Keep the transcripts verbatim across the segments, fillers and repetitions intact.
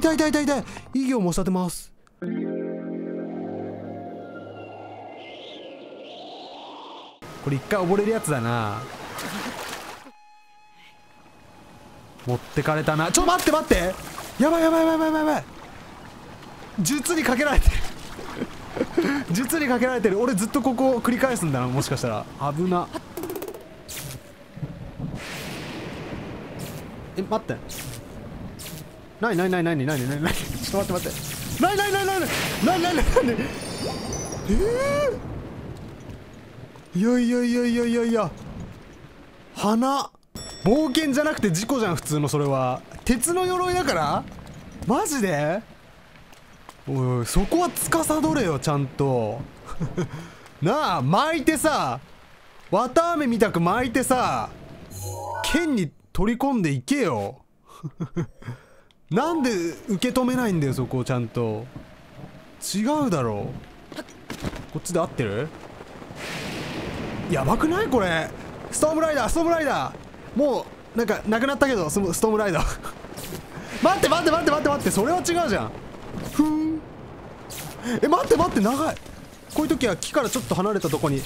痛い痛い痛い痛い。異形申し立てます。これ一回溺れるやつだな。持ってかれたな。ちょ待って待って、やばいやばいやばいやばいやばい。術にかけられてる術にかけられてる。俺ずっとここを繰り返すんだな、もしかしたら。危な。え、待って、なになになになになになになに、ちょっと待って待って、なになになになになになになになに、えー、いやいやいやいやいやいや、花冒険じゃなくて事故じゃん普通の。それは鉄の鎧だから。マジで。おい、そこは司れよちゃんとなあ、巻いてさ、綿あめみたく巻いてさ、剣に取り込んでいけよなんで受け止めないんだよそこをちゃんと。違うだろう。こっちで合ってる。やばくないこれ。ストームライダーストームライダー、もうなんかなくなったけど、ストームライダー待って待って待って待って待って、それは違うじゃん。ふん。え、待って待って、長い。こういう時は木からちょっと離れたとこに。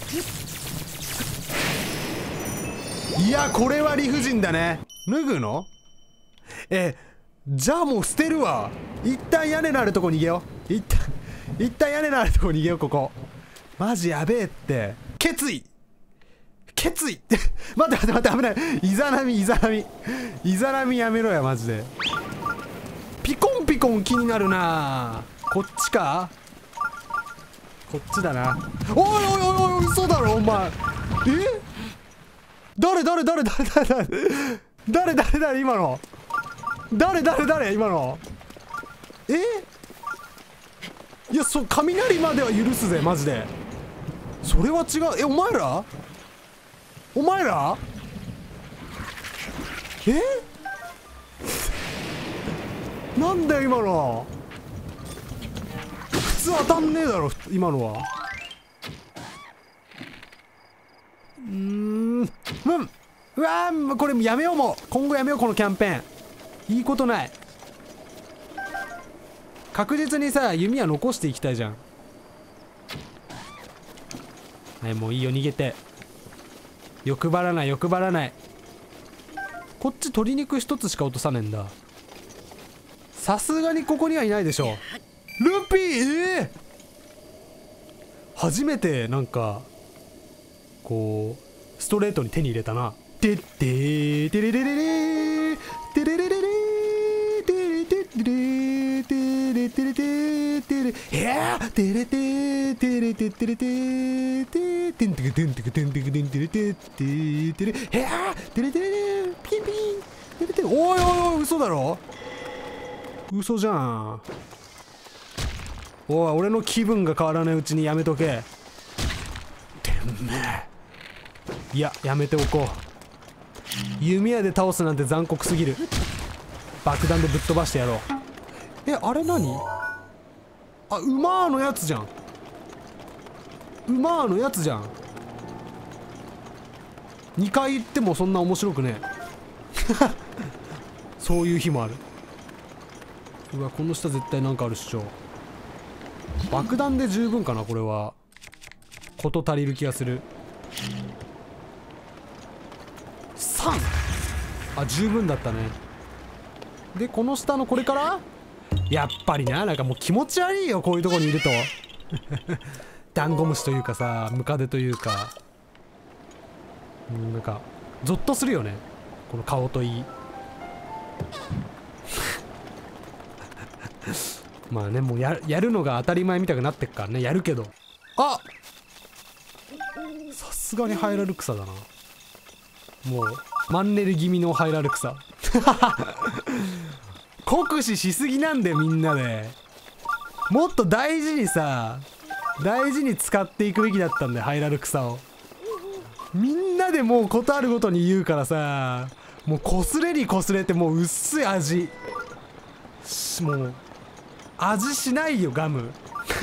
いや、これは理不尽だね。脱ぐの？え、じゃあもう捨てるわ。一旦屋根のあるとこ逃げよう。一旦一旦屋根のあるとこ逃げよう。ここマジやべえって。決意決意って待って待って待って、危ない。イザナミイザナミイザナミやめろやマジで。ピコンピコン気になるな。こっちか、こっちだな。おいおいおいおい、嘘だろお前。え、誰誰誰誰誰誰誰誰誰今の、誰誰誰今の。え、いや、そ雷までは許すぜマジで。それは違う。え、お前らお前らえなんだよ今の。普通当たんねえだろ今のは。うーん、うん、うわー、これやめよう。もう今後やめようこのキャンペーン。いいことない。確実にさ弓は残していきたいじゃん。はい、もういいよ逃げて。欲張らない欲張らない。こっち鶏肉一つしか落とさねえんだ。さすがにここにはいないでしょ。ルピー、えー、初めてなんかこうストレートに手に入れたな。てってーてれれれれてれれれれてれてれてれてれててれ、えーてれててれててれてててんてけてんてけてんてけてんてれてててれ、えーてれてれピンピンてれて、おいおいおい、嘘だろ、嘘じゃん。おい、俺の気分が変わらないうちにやめとけ。てめえ、いや、やめておこう。弓矢で倒すなんて残酷すぎる。爆弾でぶっ飛ばしてやろう。え、あれ何、あ、馬のやつじゃん。馬のやつじゃん。にかい言ってもそんな面白くねえそういう日もある。うわ、この下絶対なんかあるっしょ。爆弾で十分かなこれは。こと足りる気がする。さん、あ、十分だったね。でこの下のこれから、やっぱりな、なんかもう気持ち悪いよこういうとこにいるとダンゴムシというかさ、ムカデというか、うん、なんかゾッとするよねこの顔といいまあね、もう や, やるのが当たり前みたくなってっからね、やるけど。あ、さすがにハイラル草だな。もうマンネリ気味のハイラル草酷使しすぎなんだよみんなで。もっと大事にさ、大事に使っていくべきだったんだよハイラル草を。みんなでもうことあるごとに言うからさ、もうこすれにこすれて、もう薄い味、もう味しないよガム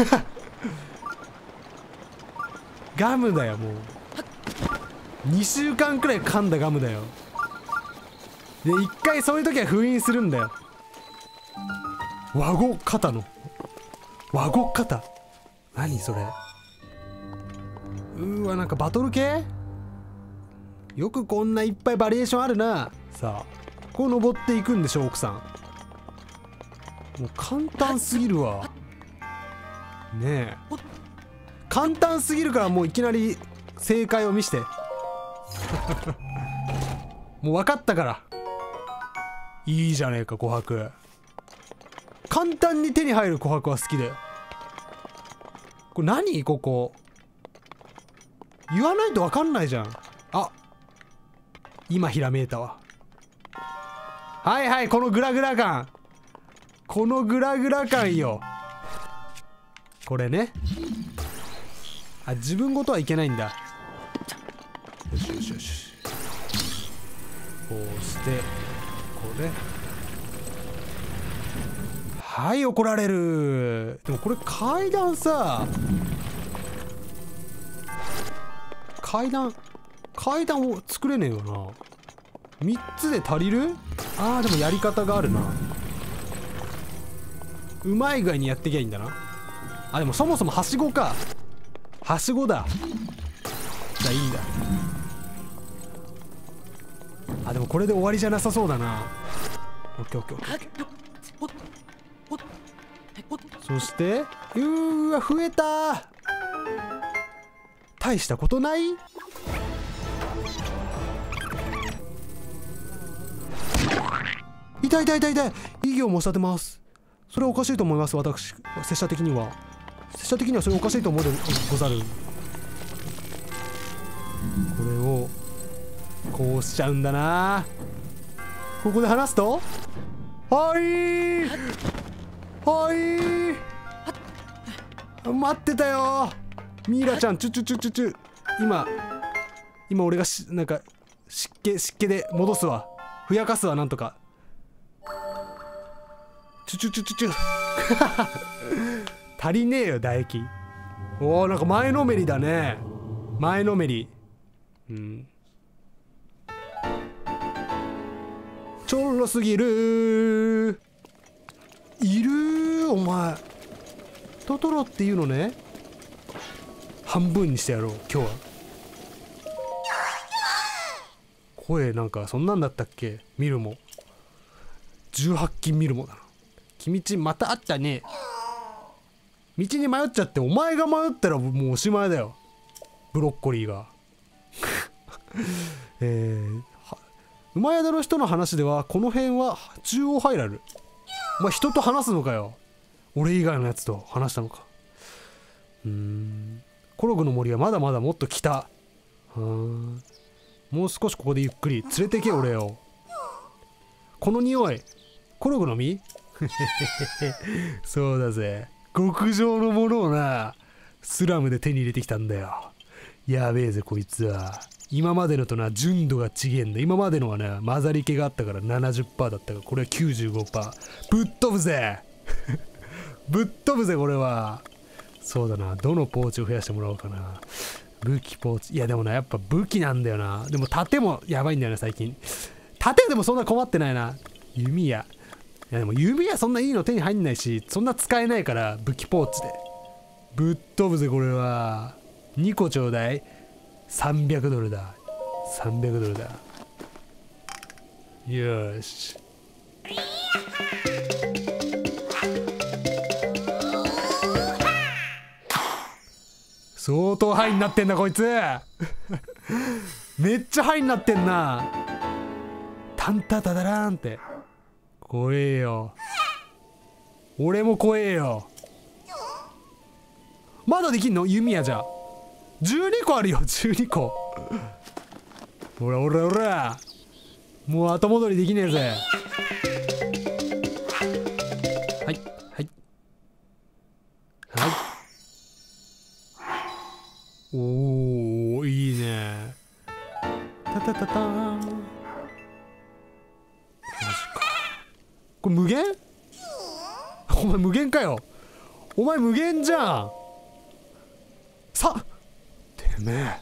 ガムだよ、もうにしゅうかんくらい噛んだガムだよ。で一回そういう時は封印するんだよ。 和語肩の和語肩、何それ。うーわ、なんかバトル系。よくこんないっぱいバリエーションあるな。さあこう登っていくんでしょ奥さん。もう簡単すぎるわねえ。簡単すぎるからもういきなり正解を見してもう分かったから。いいじゃねえか琥珀。簡単に手に入る琥珀は好きだよ。これ何ここ言わないと分かんないじゃん。あ、今ひらめいたわ。はいはい、このグラグラ感、このグラグラ感よ。これね。あ、自分ごとはいけないんだ。よしよしよし。こうしてこれ。はい、怒られる。でもこれ階段さ、階段階段を作れねえよな。みっつで足りる？あーでもやり方があるな。うまい具合にやってきゃいいんだな。あ、でもそもそもはしごか。はしごだ。じゃあいいんだ。あ、でもこれで終わりじゃなさそうだな。オッケーオッケーオッケー。そしてうーわ、増えた。大したことない。痛い痛い痛い痛い。異議を申し立てます。それはおかしいと思います。私拙者的には拙者的にはそれおかしいと思うでござる。これをこうしちゃうんだな。ここで離すと、はいはい待ってたよミイラちゃん。チュチュチュチュチュ。今今俺がしなんか湿気湿気で戻すわ。ふやかすわ、なんとか。チュチュチュチュチュ足りねえよ唾液。おお、なんか前のめりだね。前のめり。うん、ちょろすぎる。いるお前トトロっていうのね。半分にしてやろう今日は。声なんかそんなんだったっけ。見るもじゅうはっきん見るもだな。君ちまたあったね。道に迷っちゃって、お前が迷ったらもうおしまいだよブロッコリーがえー、馬宿の人の話ではこの辺は中央ハイラル。お前人と話すのかよ。俺以外のやつと話したのか。うーん、コログの森はまだまだもっと北。はーん、もう少しここでゆっくり連れてけ俺を。この匂いコログの実そうだぜ、極上のものをなスラムで手に入れてきたんだよ。やべえぜこいつは。今までのとな純度が違えんだ。今までのはね混ざり気があったから ななじゅっパーセント だったから、これは きゅうじゅうごパーセント。 ぶっ飛ぶぜぶっ飛ぶぜこれは。そうだな、どのポーチを増やしてもらおうかな。武器ポーチ、いやでもなやっぱ武器なんだよな。でも盾もやばいんだよな最近。盾でもそんな困ってないな。弓矢、いやでも弓矢そんないいの手に入んないし、そんな使えないから武器ポーチでぶっ飛ぶぜこれは。にこちょうだい。さんびゃくドルだ。さんびゃくドルだ。よし。相当ハイになってんなこいつめっちゃハイになってんな。タンタタダラーンって怖えよ。俺も怖えよ。まだできんの弓矢じゃ。じゅうにこあるよじゅうにこ。ほらほらほら、もう後戻りできねえぜ。はいはいはい。おーいいね。タタタターン。マジか。これ無限？お前無限かよ。お前無限じゃん。さてめえ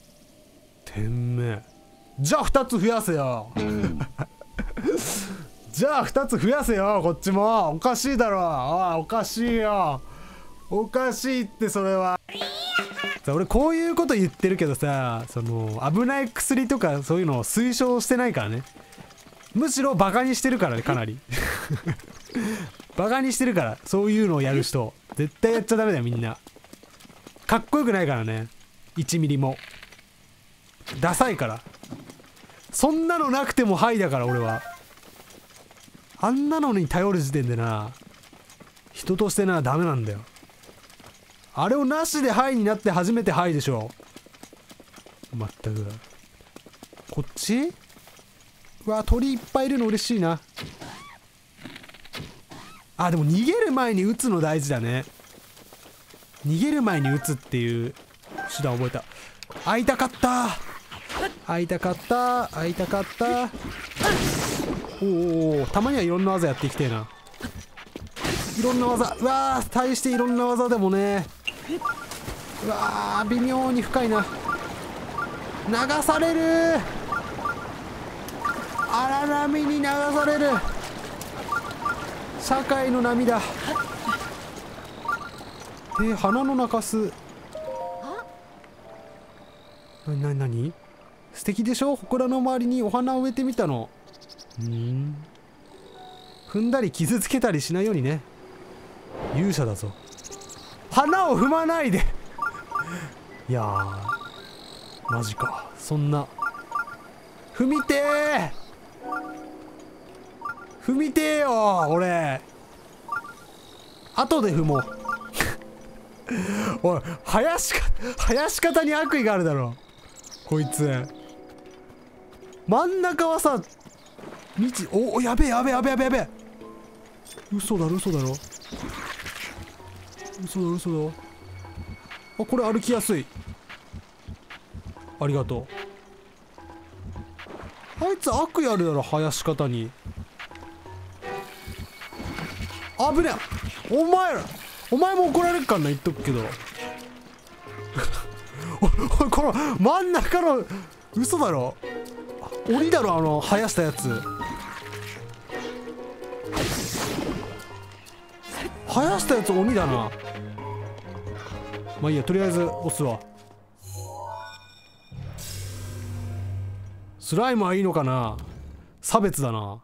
てめえじゃあふたつ増やせよじゃあふたつ増やせよ、こっちも。おかしいだろ。ああ、おかしいよ。おかしいってそれは。さ俺こういうこと言ってるけどさ、その危ない薬とかそういうのを推奨してないからね。むしろバカにしてるからね、かなり。バカにしてるから、そういうのをやる人絶対やっちゃダメだよ、みんな。かっこよくないからね、いちミリも。ダサいから。そんなのなくてもはいだから、俺は。あんなのに頼る時点でな、人としてなダメなんだよ。あれをなしではいになって初めてはいでしょ。まったく。こっち？うわ、鳥いっぱいいるの嬉しいな。あ、でも逃げる前に撃つの大事だね。逃げる前に撃つっていう手段覚えた。会いたかった。会いたかった。会いたかった。おお、たまにはいろんな技やっていきてえな。いろんな技。うわー、対していろんな技でもね。うわー、微妙に深いな。流される。荒波に流される。社会の波だ。え、花の中洲。なになになに？素敵でしょ？祠の周りにお花を植えてみたの。うーん。踏んだり傷つけたりしないようにね。勇者だぞ。花を踏まないで。いやー、マジか。そんな。踏みてー。踏みてーよ俺。後で踏もう。おい、林か、林方に悪意があるだろ。こいつ。真ん中はさ、道、お、お、やべえやべえやべえやべえやべえ。嘘だろ嘘だろ。嘘だ嘘だ。あ、これ歩きやすい。ありがとう。あいつ悪意あるだろ、林方に。危ねえ。お前ら、お前も怒られるからな、言っとくけど。おい、この真ん中の嘘だろ。鬼だろ、あの生やしたやつ。生やしたやつ鬼だな。まあいいや、とりあえず押すわ。スライムはいいのかな。差別だな。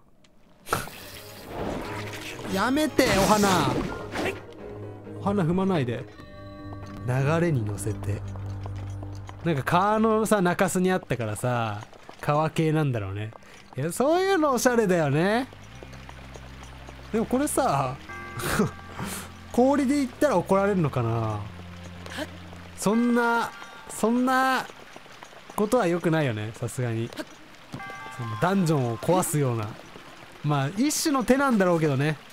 やめて、お花。お花踏まないで。流れに乗せて。なんか川のさ、中州にあったからさ、川系なんだろうね。いや、そういうのおしゃれだよね。でもこれさ、氷で言ったら怒られるのかな。そんな、そんなことは良くないよね、さすがに。そのダンジョンを壊すような。まあ、一種の手なんだろうけどね。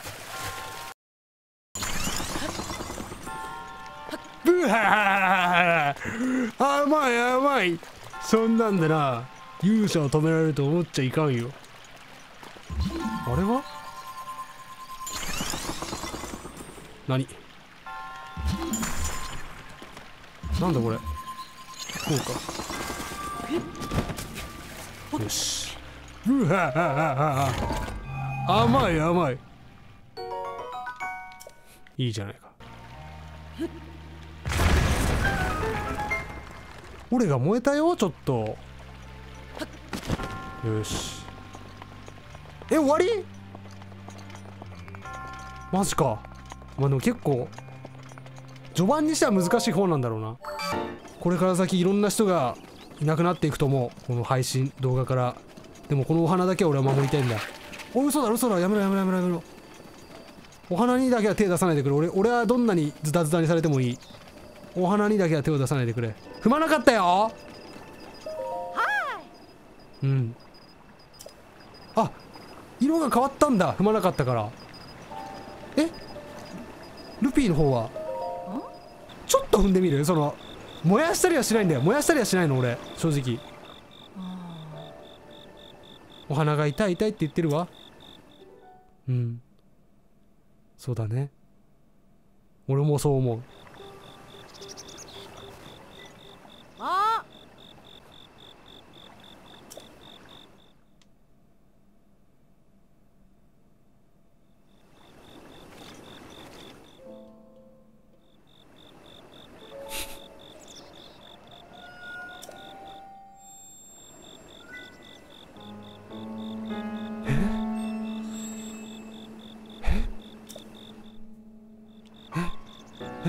ブハー、甘い甘い。そんなんでな、勇者を止められると思っちゃいかんよ。あれは何？なんだこれ。こうか。よし。うわあ、甘い甘い。いいじゃないか。俺が燃えたよ、ちょっと。よし。え、終わり？マジか。まあでも結構序盤にしては難しい方なんだろうな。これから先いろんな人がいなくなっていくと思う、この配信動画から。でもこのお花だけは俺は守りたいんだ。おい、嘘だ嘘だ、やめろやめろやめろやめろ。お花にだけは手出さないでくれ。俺俺はどんなにズタズタにされてもいい。お花にだけは手を出さないでくれ。踏まなかったよ。うん。あ、色が変わったんだ、踏まなかったから。え、ルピーの方はちょっと踏んでみる。その燃やしたりはしないんだよ。燃やしたりはしないの俺、正直。お花が痛い痛いって言ってるわ。うん、そうだね。俺もそう思う。 あ、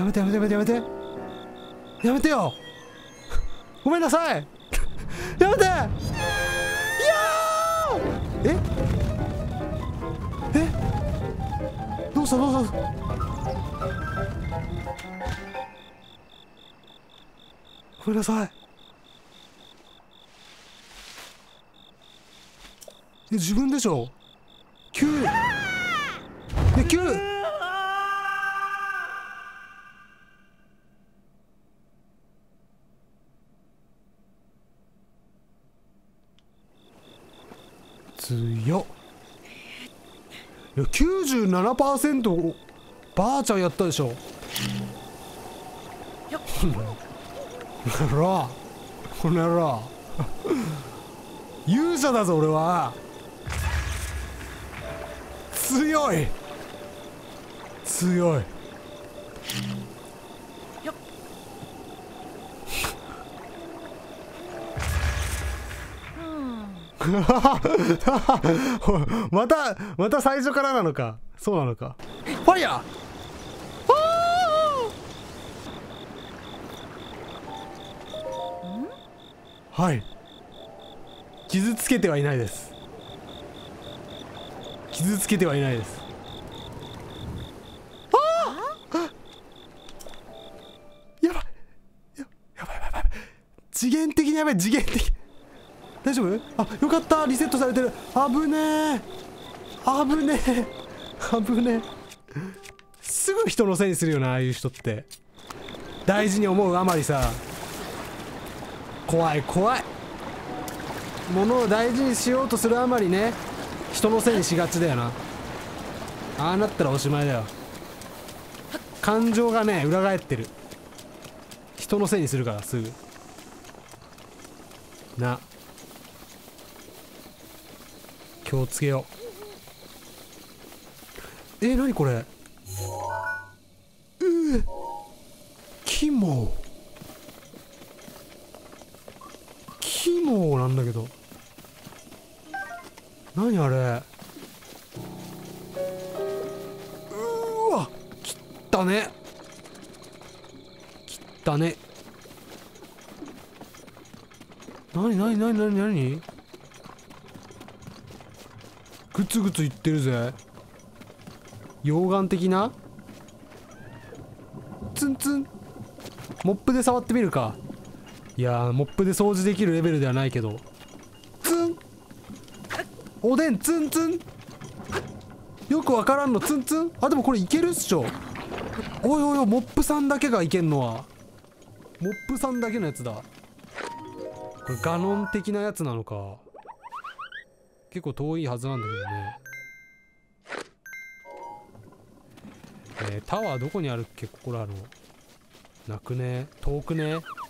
やめてやめてやめてやめてやめてよごめんなさいやめていやーええどうしたどうしたごめんなさいえ自分でしょきゅうえきゅう強っいや きゅうじゅうななパーセント ばあちゃんやったでしょこの野郎この野郎勇者だぞ俺は強い強いまたまた最初からなのかそうなのかファイヤーはい傷つけてはいないです傷つけてはいないですああやばいややばいやばいやばい次元的にやばい次元的大丈夫あよかったリセットされてる危ねえ危ねえ危ねえすぐ人のせいにするよなああいう人って大事に思うあまりさ怖い怖い物を大事にしようとするあまりね人のせいにしがちだよなああなったらおしまいだよ感情がね裏返ってる人のせいにするからすぐな気をつけようえー、何これうーキモキモなんだけど何あれうーわ切ったね切ったね何何何何何グツグツいってるぜ溶岩的なツンツンモップで触ってみるかいやーモップで掃除できるレベルではないけどツンおでんツンツンよくわからんのツンツンあでもこれいけるっしょおいおいおいモップさんだけがいけんのはモップさんだけのやつだこれガノン的なやつなのか結構遠いはずなんだけどねえー、タワーどこにあるっけここらのなくね遠くね